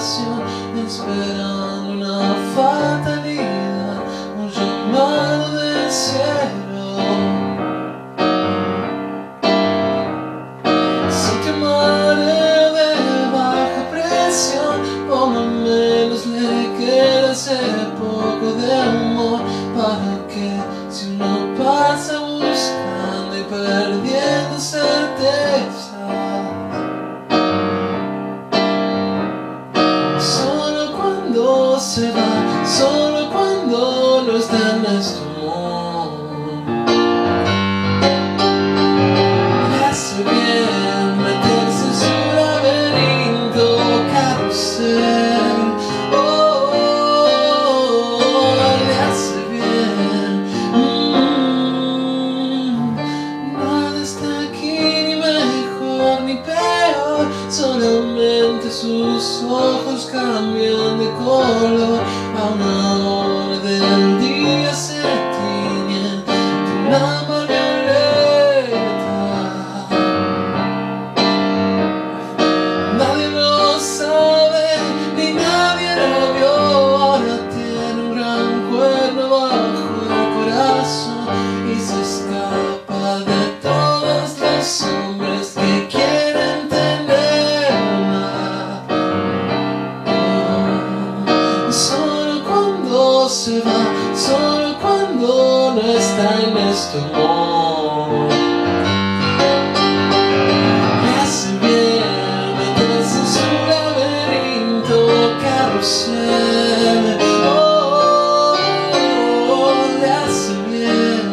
habitación, esperando una fatalidad, un llamado del cielo. Si te muere de baja presión, por lo menos le queda ese poco de amor, para que si uno pasa buscando y perdiendo certeza, solo cuando se va, solo cuando no está en este mundo, le hace bien meterse en su laberinto carrusel. Le hace bien. Nada está aquí ni mejor ni peor, solamente sus ojos cambian de color. A una hora del día se tiñen de una Ambar Violeta. Nadie lo sabe ni nadie lo vio. Ahora tiene un gran cuerno bajo el corazón y se escapa de todos los hombres que quieren tenerla. Solo cuando se va, solo cuando no está en este mundo, le hace bien meterse en su laberinto carrusel. Le hace bien.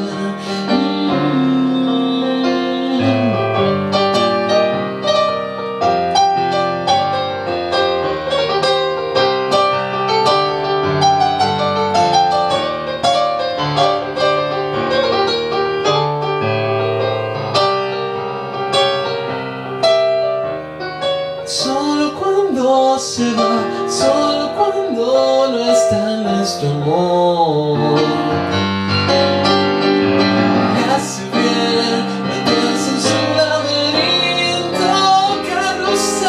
Solo cuando se va, solo cuando no está en este mundo, le hace bien meterse en su laberinto carrusel.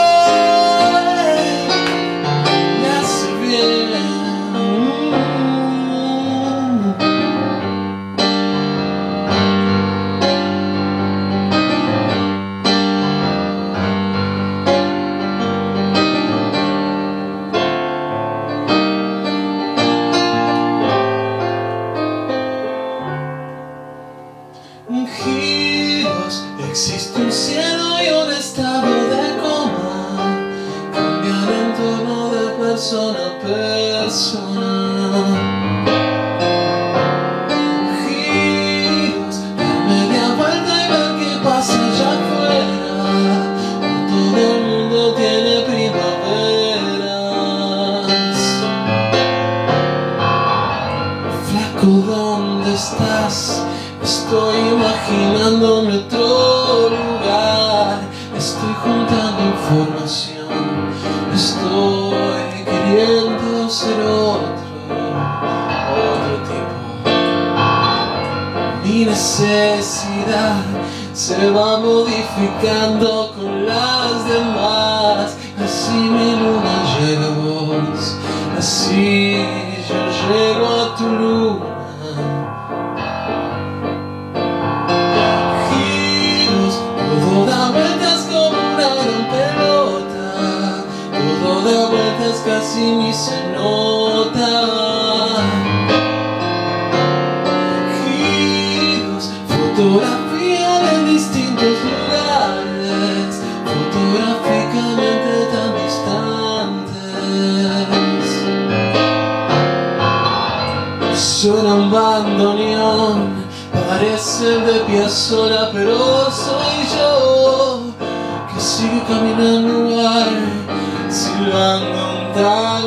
Le hace bien. Giros, existe un cielo y un estado de coma, cambiar en torno de persona a persona. Giros, dar media vuelta y ver qué pasa allá afuera. No todo el mundo tiene primaveras. Flaco, ¿dónde estás? Estoy imaginándome otro lugar, estoy juntando información, estoy queriendo ser otro tipo. Mi necesidad se va modificando con las demás, así mi luna llega a vos, así yo llego a tu luna. Todo da vueltas como una gran pelota, todo da vueltas casi ni se nota. Giros, fotografía de distintos lugares, fotográficamente tan distantes. Suena un bandoneón, parecen de Piazzolla, pero soy yo que sigue caminando igual, silbando un tango.